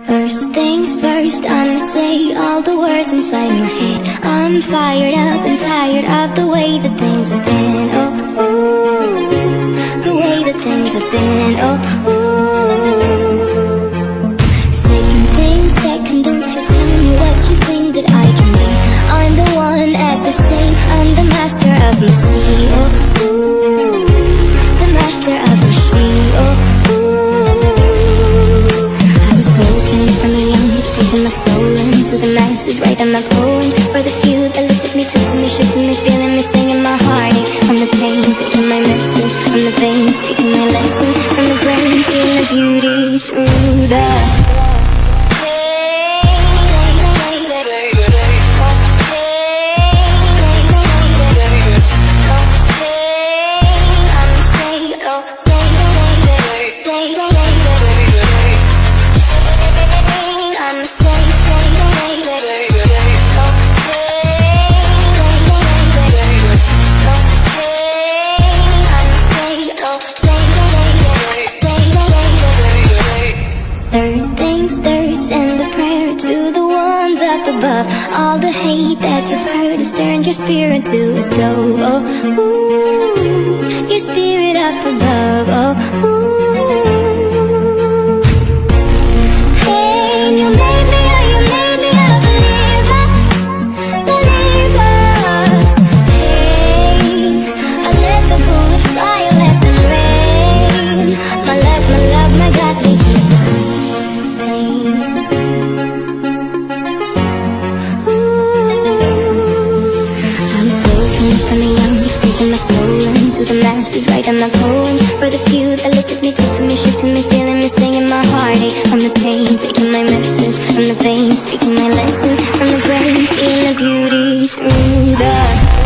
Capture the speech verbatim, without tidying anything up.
First things first, I'ma say all the words inside my head. I'm fired up and tired of the way that things have been. Oh, ooh, the way that things have been. Oh, ooh. Second thing second, don't you tell me what you think that I can be. I'm the one at the same, I'm the master of my sea. Oh, ooh, the master of my sea. Oh, ooh. Taking my soul into the masses, writing my poems for the few that looked at me, took to me, shook to me, feeling me, singing my heartache. From the pain, taking my message from the veins, speaking my lesson from the brain, seeing the beauty through the above. All the hate that you've heard has turned your spirit to a dove. Oh, ooh, your spirit up above. Oh, ooh. Hey, you made me, oh, you made me a believer, believer. Hey, I let the bullets fly, I let them rain. My love, my love, my God, they keep pain. From the young age, taking my soul into the masses, writing my poems for the few that looked at me, took to me, shook to me, feeling me, singing my heartache. From the pain, taking my message from the veins, speaking my lesson from the brain, seeing the beauty through the